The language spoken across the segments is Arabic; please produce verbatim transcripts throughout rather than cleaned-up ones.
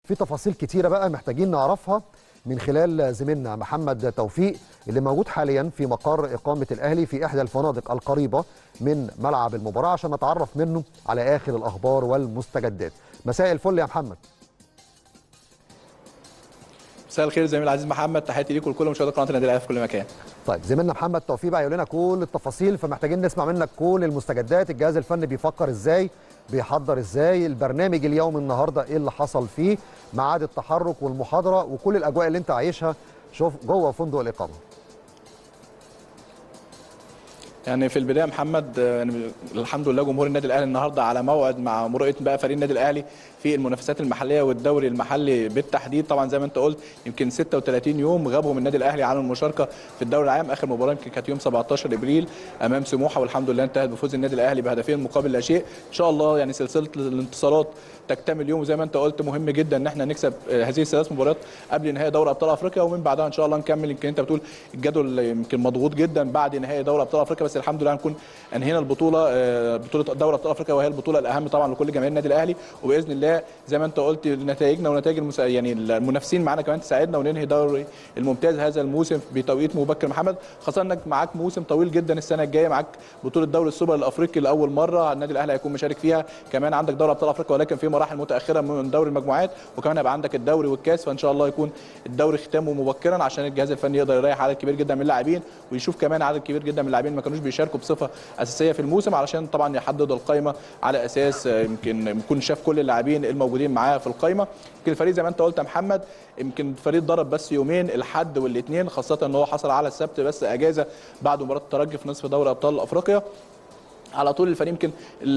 في تفاصيل كتيرة بقى محتاجين نعرفها من خلال زميلنا محمد توفيق اللي موجود حاليا في مقر إقامة الأهلي في إحدى الفنادق القريبة من ملعب المباراة عشان نتعرف منه على آخر الأخبار والمستجدات. مساء الفل يا محمد. مساء الخير زميل العزيز محمد، تحياتي ليكم ولكل مشاهدي قناه النادي الاهلي في كل مكان. طيب زميلنا محمد توفيق بقى يقول لنا كل التفاصيل، فمحتاجين نسمع منك كل المستجدات. الجهاز الفني بيفكر ازاي، بيحضر ازاي، البرنامج اليوم النهارده ايه اللي حصل فيه، ميعاد التحرك والمحاضره وكل الاجواء اللي انت عايشها شوف جوه فندق الاقامه. يعني في البدايه محمد، يعني الحمد لله جمهور النادي الاهلي النهارده على موعد مع مرؤيه بقى فريق النادي الاهلي في المنافسات المحليه والدوري المحلي بالتحديد. طبعا زي ما انت قلت يمكن ستة وثلاثين يوم غابهم النادي الاهلي عن المشاركه في الدوري العام. اخر مباراه يمكن كانت يوم سبعتاشر ابريل امام سموحه، والحمد لله انتهت بفوز النادي الاهلي بهدفين مقابل لا شيء. ان شاء الله يعني سلسله الانتصارات تكتمل اليوم، وزي ما انت قلت مهم جدا ان احنا نكسب هذه الثلاث مباريات قبل نهائي دوري ابطال افريقيا، ومن بعدها ان شاء الله نكمل. يمكن انت بتقول الجدول يمكن مضغوط جدا بعد نهائي دوري ابطال افريقيا، بس الحمد لله هنكون انهينا البطوله بطوله دوري ابطال افريقيا، وهي البطوله الاهم طبعا لكل جماهير النادي الاهلي. وباذن الله زي ما انت قلت نتائجنا ونتائج المس... يعني المنافسين معانا كمان تساعدنا وننهي دوري الممتاز هذا الموسم بتوقيت مبكر محمد، خاصه انك معاك موسم طويل جدا السنه الجايه، معاك بطوله دوري السوبر الافريقي لاول مره النادي الاهلي هيكون مشارك فيها، كمان عندك دوري ابطال افريقيا ولكن في مراحل متاخره من دوري المجموعات، وكمان هيبقى عندك الدوري والكاس. فان شاء الله يكون الدوري ختامه مبكرا عشان الجهاز الفني يقدر يريح عدد كبير جدا من اللاعبين، ويشوف كمان عدد كبير جدا من اللاعبين ما كانوش بيشاركوا بصفه اساسيه في الموسم، علشان طبعا يحدد القائمه على اساس يمكن يكون شاف كل اللاعبين الموجودين معاه في القائمه. يمكن الفريق زي ما انت قلت يا محمد يمكن الفريق ضرب بس يومين الحد والاثنين، خاصه ان هو حصل على السبت بس اجازه بعد مباراه الترجي في نصف دوري ابطال افريقيا. على طول الفريق يمكن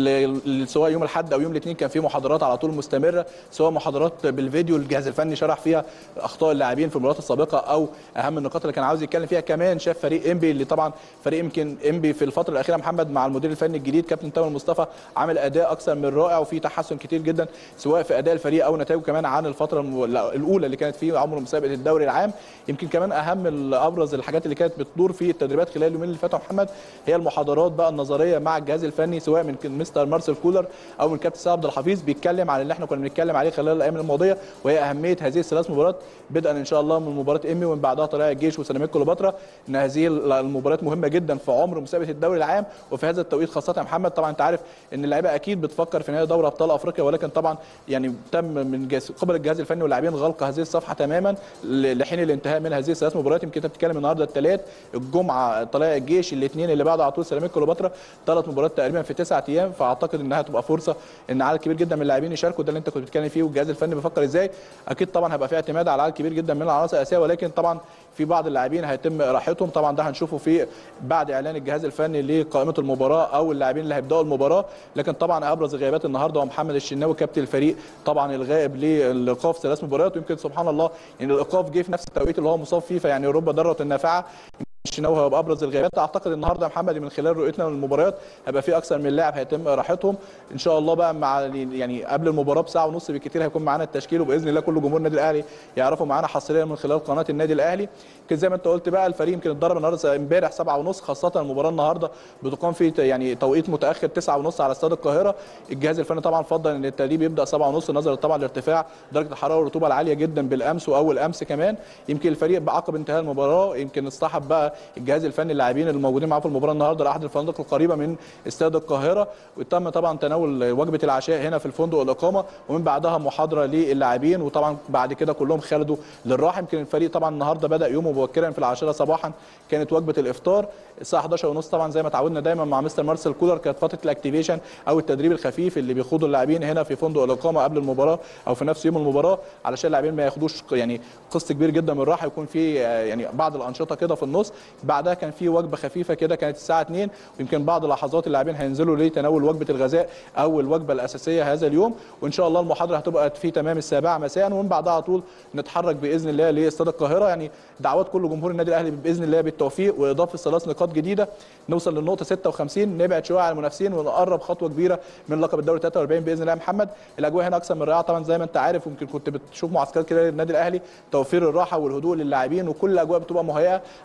سواء يوم الاحد او يوم الاثنين كان في محاضرات على طول مستمره، سواء محاضرات بالفيديو الجهاز الفني شرح فيها اخطاء اللاعبين في المباريات السابقه او اهم النقاط اللي كان عاوز يتكلم فيها. كمان شاف فريق انبي اللي طبعا فريق يمكن انبي في الفتره الاخيره محمد مع المدير الفني الجديد كابتن تامر مصطفى عامل اداء اكثر من رائع، وفي تحسن كتير جدا سواء في اداء الفريق او نتائجه كمان عن الفتره الاولى اللي كانت فيه عمر مسابقه الدوري العام. يمكن كمان اهم ابرز الحاجات اللي كانت بتدور في التدريبات خلال اليومين اللي فاتوا محمد هي المحاضرات بقى النظريه مع الجهاز الفني، سواء من مستر مارسيل كولر او من كابتن سيد عبد الحفيظ، بيتكلم عن اللي احنا كنا بنتكلم عليه خلال الايام الماضيه، وهي اهميه هذه الثلاث مباريات بدءا ان شاء الله من مباراه امي ومن بعدها طلائع الجيش وسيراميكا كليوباترا، ان هذه المباريات مهمه جدا في عمر مسابقه الدوري العام وفي هذا التوقيت خاصه يا محمد. طبعا انت عارف ان اللعيبه اكيد بتفكر في نهائي دوري ابطال افريقيا، ولكن طبعا يعني تم من قبل الجهاز الفني واللاعبين غلق هذه الصفحه تماما لحين الانتهاء من هذه الثلاث مباريات. يمكن انت بتتكلم النهارده الثلاث، الجمعه طلائع الجيش، الاثنين اللي بعده على طول سيراميكا كليوباترا، ثلاث مباريات تقريبا في تسعة ايام، فاعتقد انها هتبقى فرصه ان عدد كبير جدا من اللاعبين يشاركوا. ده اللي انت كنت بتتكلم فيه، والجهاز الفني بيفكر ازاي. اكيد طبعا هيبقى في اعتماد على عدد كبير جدا من العناصر الاساسيه، ولكن طبعا في بعض اللاعبين هيتم راحتهم، طبعا ده هنشوفه في بعد اعلان الجهاز الفني لقائمه المباراه او اللاعبين اللي هيبداوا المباراه. لكن طبعا ابرز الغيابات النهارده هو محمد الشناوي كابتن الفريق، طبعا الغائب للايقاف ثلاث مباريات، ويمكن سبحان الله يعني الايقاف جه في نفس التوقيت اللي هو مصاب فيه، فيعني رب ضاره نافعه. الشناوي هيبقى ابرز الغيابات. اعتقد النهارده يا محمد من خلال رؤيتنا للمباريات هيبقى في اكثر من لاعب هيتم راحتهم ان شاء الله بقى مع يعني قبل المباراه بساعه ونص بالكثير هيكون معانا التشكيل، وباذن الله كل جمهور النادي الاهلي يعرفوا معانا حصريا من خلال قناه النادي الاهلي. يمكن زي ما انت قلت بقى الفريق يمكن اتدرب النهارده امبارح سبعة ونص، خاصه المباراه النهارده بتقام في يعني توقيت متاخر تسعة ونص على استاد القاهره. الجهاز الفني طبعا فضل ان التدريب يبدا سبعة ونص نظرا طبعا لارتفاع درجه الحراره والرطوبه العاليه جدا بالامس واول امس كمان. يمكن الفريق بعقب انتهاء المباراه يمكن اصطحب بقى الجهاز الفني اللاعبين الموجودين معاه في المباراه النهارده لاحد الفنادق القريبه من استاد القاهره، وتم طبعا تناول وجبه العشاء هنا في الفندق الاقامه، ومن بعدها محاضره للاعبين، وطبعا بعد كده كلهم خرجوا للراحه. يمكن الفريق طبعا النهارده بدا يومه مبكرا في العاشره صباحا، كانت وجبه الافطار الساعه حداشر ونص، طبعا زي ما تعودنا دايما مع مستر مارسيل كولر كانت فتره الاكتيفيشن او التدريب الخفيف اللي بيخوضوا اللاعبين هنا في فندق الاقامه قبل المباراه او في نفس يوم المباراه، علشان اللاعبين ما ياخدوش يعني قسط كبير جدا من الراحه، يكون في يعني بعض الانشطه كده في النص. بعدها كان في وجبه خفيفه كده كانت الساعه اتنين، ويمكن بعض لحظات اللاعبين هينزلوا لتناول وجبه الغذاء او الوجبه الاساسيه هذا اليوم، وان شاء الله المحاضره هتبقى في تمام السابعه مساء، ومن بعدها على طول نتحرك باذن الله لاستاد القاهره. يعني دعوات كل جمهور النادي الاهلي باذن الله بالتوفيق واضافه ثلاث نقاط جديده نوصل للنقطه ستة وخمسين، نبعد شويه عن المنافسين ونقرب خطوه كبيره من لقب الدوري ثلاثة وأربعين باذن الله يا محمد. الاجواء هنا اكثر من رائعه طبعا زي ما انت عارف، ويمكن كنت بتشوف معسكرات كده للنادي الاهلي، توفير الراحه والهدوء للاعبين وكل الاجواء بتبقى مهيئه عشان نشوف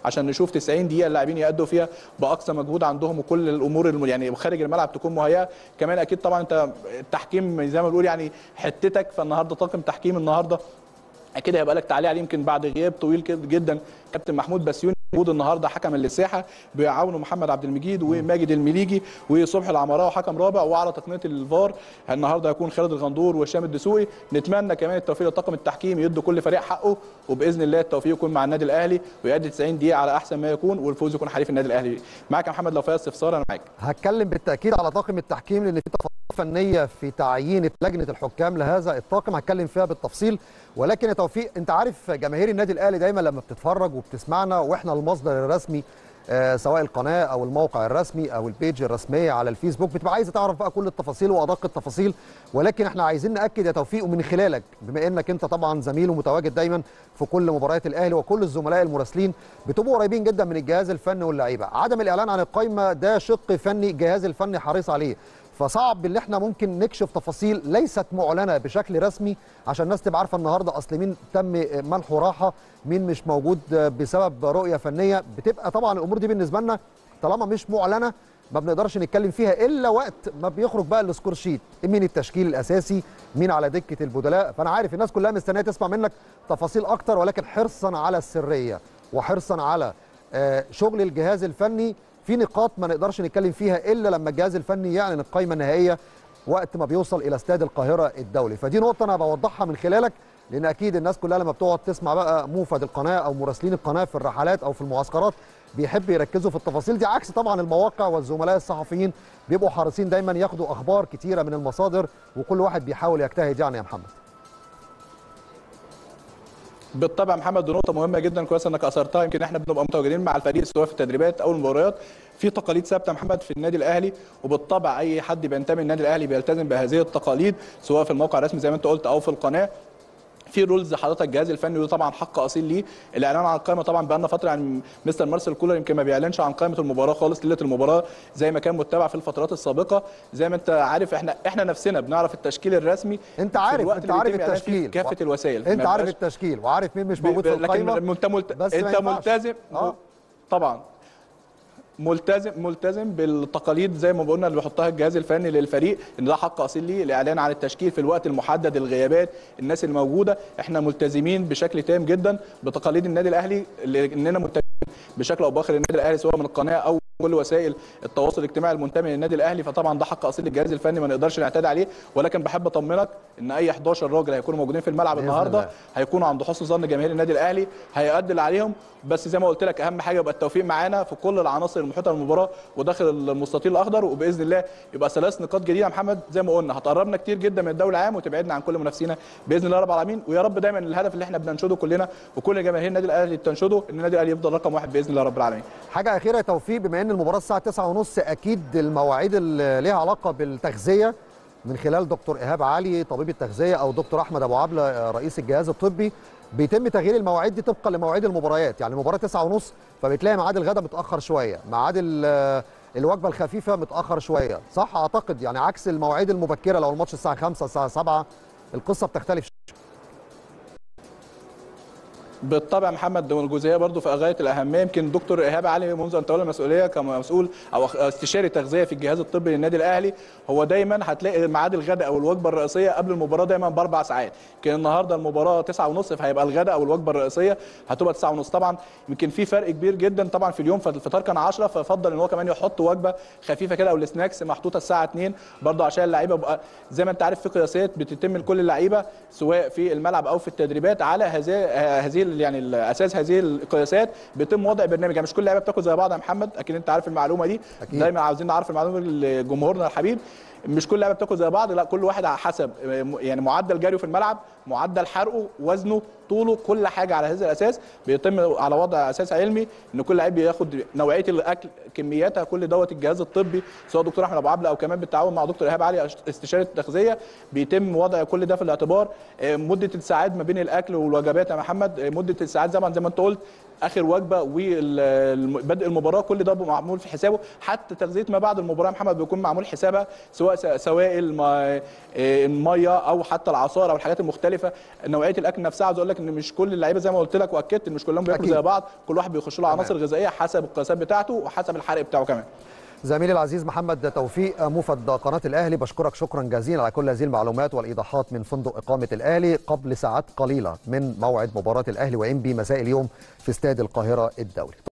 نشوف تسعين دقيقه اللاعبين يأدوا فيها باقصى مجهود عندهم، وكل الامور الم... يعني خارج الملعب تكون مهيئه. كمان اكيد طبعا انت التحكيم زي ما بنقول يعني حتتك، فالنهارده طاقم تحكيم النهارده اكيد هيبقى لك تعليق عليه يمكن بعد غياب طويل جدا. كابتن محمود بسيوني موجود النهارده حكم للساحه، بيعاونوا محمد عبد المجيد وماجد المليجي وصبحي العمراوي حكم رابع، وعلى تقنيه الفار النهارده هيكون خالد الغندور وهشام الدسوقي. نتمنى كمان التوفيق لطاقم التحكيم، يدوا كل فريق حقه، وباذن الله التوفيق يكون مع النادي الاهلي ويؤدي تسعين دقيقه على احسن ما يكون، والفوز يكون حليف النادي الاهلي. معاك يا محمد لو فيها استفسار انا معاك. هتكلم بالتاكيد على طاقم التحكيم لان في تفاصيل فنيه في تعيين لجنه الحكام لهذا الطاقم، هتكلم فيها بالتفصيل. ولكن يا توفيق انت عارف جماهير النادي الاهلي دايما لما بتتفرج وبتسمعنا واحنا المصدر الرسمي آه سواء القناه او الموقع الرسمي او البيج الرسميه على الفيسبوك، بتبقى عايزه تعرف بقى كل التفاصيل وادق التفاصيل. ولكن احنا عايزين ناكد يا توفيق ومن خلالك، بما انك انت طبعا زميل ومتواجد دايما في كل مباريات الاهلي وكل الزملاء المراسلين بتبقوا قريبين جدا من الجهاز الفني واللعيبه، عدم الاعلان عن القائمه ده شق فني الجهاز الفني حريص عليه، فصعب ان احنا ممكن نكشف تفاصيل ليست معلنه بشكل رسمي عشان الناس تبقى عارفه النهارده اصل مين تم منحه راحه، مين مش موجود بسبب رؤيه فنيه. بتبقى طبعا الامور دي بالنسبه لنا طالما مش معلنه ما بنقدرش نتكلم فيها الا وقت ما بيخرج بقى السكور شيت، مين التشكيل الاساسي، مين على دكه البدلاء. فانا عارف الناس كلها مستنيه تسمع منك تفاصيل اكتر، ولكن حرصا على السريه وحرصا على شغل الجهاز الفني في نقاط ما نقدرش نتكلم فيها الا لما الجهاز الفني يعلن القائمه النهائيه وقت ما بيوصل الى استاد القاهره الدولي. فدي نقطه انا بوضحها من خلالك، لان اكيد الناس كلها لما بتقعد تسمع بقى موفد القناه او مراسلين القناه في الرحلات او في المعسكرات بيحب يركزوا في التفاصيل دي، عكس طبعا المواقع والزملاء الصحفيين بيبقوا حريصين دايما ياخدوا اخبار كتيره من المصادر، وكل واحد بيحاول يجتهد يعني يا محمد. بالطبع محمد، دي نقطة مهمة جدا كويس انك اثرتها. يمكن احنا بنبقى متواجدين مع الفريق سواء في التدريبات او المباريات، في تقاليد ثابتة محمد في النادي الاهلي، وبالطبع اي حد بينتمي للنادي الاهلي بيلتزم بهذه التقاليد سواء في الموقع الرسمي زي ما انت قلت او في القناة. في رولز حضرتك الجهاز الفني وده طبعا حق اصيل ليه. الاعلان عن القائمه طبعا بقى لنا فتره، يعني مستر مارسيل كولر يمكن ما بيعلنش عن قائمه المباراه خالص ليله المباراه زي ما كان متبع في الفترات السابقه. زي ما انت عارف احنا احنا نفسنا بنعرف التشكيل الرسمي، انت عارف انت عارف التشكيل كافه الوسائل، انت عارف التشكيل وعارف مين مش موجود في القائمه، لكن انت ملت... انت ملتزم آه. طبعا ملتزم ملتزم بالتقاليد زي ما قلنا اللي بيحطها الجهاز الفني للفريق، ان ده حق اصيل ليه الاعلان عن التشكيل في الوقت المحدد، الغيابات، الناس اللي موجوده. احنا ملتزمين بشكل تام جدا بتقاليد النادي الاهلي، لاننا ملتزمين بشكل او باخر النادي الاهلي سواء من القناه او كل وسائل التواصل الاجتماعي المنتمي للنادي الاهلي. فطبعا ده حق اصيل للجهاز الفني ما نقدرش نعتاد عليه، ولكن بحب اطمنك ان اي احداشر راجل هيكونوا موجودين في الملعب النهارده هيكونوا عند حسن ظن جماهير النادي الاهلي، هيأدي اللي عليهم. بس زي ما قلت لك اهم حاجه يبقى التوفيق معانا في كل العناصر المحيطه بالمباراه وداخل المستطيل الاخضر، وباذن الله يبقى ثلاث نقاط جديده يا محمد زي ما قلنا هتقربنا كتير جدا من الدوري العام وتبعدنا عن كل منافسينا باذن الله رب العالمين. ويا رب دايما الهدف اللي احنا بننشده كلنا وكل جماهير النادي الاهلي بتنشده ان النادي الاهلي يفضل رقم واحد باذن الله رب العالمين. حاجه اخيره يا توفيق، بما ان المباراه الساعه تسعة وثلاثين اكيد المواعيد اللي ليها علاقه بالتغذيه من خلال دكتور ايهاب علي طبيب التغذيه او دكتور احمد ابو عبله رئيس الجهاز الطبي بيتم تغيير المواعيد دي طبقا لمواعيد المباريات. يعني المباراه تسعة وثلاثين فبتلاقي ميعاد الغداء متاخر شويه، ميعاد الوجبه الخفيفه متاخر شويه، صح اعتقد؟ يعني عكس المواعيد المبكره لو الماتش الساعه خمسة الساعه سبعة القصه بتختلف. بالطبع محمد الجزئيه برضو في غايه الاهميه. يمكن دكتور ايهاب علي منذ ان تولى المسؤوليه كمسؤول او استشاري تغذيه في الجهاز الطبي للنادي الاهلي هو دايما هتلاقي ميعاد الغداء او الوجبه الرئيسيه قبل المباراه دايما باربع ساعات. يمكن النهارده المباراه تسعة وثلاثين فهيبقى الغداء او الوجبه الرئيسيه هتبقى تسعة وثلاثين. طبعا يمكن في فرق كبير جدا طبعا في اليوم، فالفطار كان عشرة ففضل ان هو كمان يحط وجبه خفيفه كده او السناكس محطوطه الساعه اتنين برضو عشان اللعيبه بقى زي ما انت عارف في قياسات بتتم لكل اللعيبه سواء في الملعب او في التدريبات على هذه هذه يعني الاساس هذه القياسات بيتم وضع برنامج. يعني مش كل اللعيبه بتاكل زي بعض يا محمد، اكيد انت عارف المعلومه دي أكيد. دايما عاوزين نعرف المعلومه لجمهورنا الحبيب، مش كل اللعيبه بتاكل زي بعض، لا كل واحد على حسب يعني معدل جريه في الملعب، معدل حرقه، وزنه، طوله، كل حاجه على هذا الاساس بيتم على وضع اساس علمي ان كل لعيب بياخد نوعيه الاكل كمياتها كل دوت الجهاز الطبي سواء دكتور احمد ابو عبله او كمان بالتعاون مع دكتور ايهاب علي استشاري التغذيه بيتم وضع كل ده في الاعتبار. مده الساعات ما بين الاكل والوجبات يا محمد مده لمده ساعات زمن زي ما انت قلت، اخر وجبه وبدء المباراه كل ده معمول في حسابه. حتى تغذيه ما بعد المباراه محمد بيكون معمول حسابها، سواء سوائل الميه او حتى العصائر او الحاجات المختلفه. نوعيه الاكل نفسها عاوز اقول لك ان مش كل اللعيبه زي ما قلت لك واكدت ان مش كلهم بياكلوا زي بعض، كل واحد بيخش له عناصر غذائيه حسب القياسات بتاعته وحسب الحرق بتاعه كمان. زميلي العزيز محمد توفيق موفد قناه الاهلي، بشكرك شكرا جزيلا على كل هذه المعلومات والايضاحات من فندق اقامه الاهلي قبل ساعات قليله من موعد مباراه الاهلي وانبي مساء اليوم في استاد القاهره الدولي.